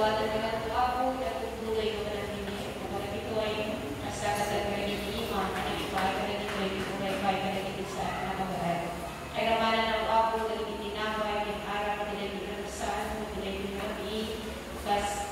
Sabado naman po ako, natutulay ko na hindi. Kung ito ay nasa katagay ni Imam, ang ipay ka na dito, ipay ka na dito sa nakabahal. Ay ramanan ng ako, naging tinabay, yung araw, nilagay na saan, nilagay na nabi, kas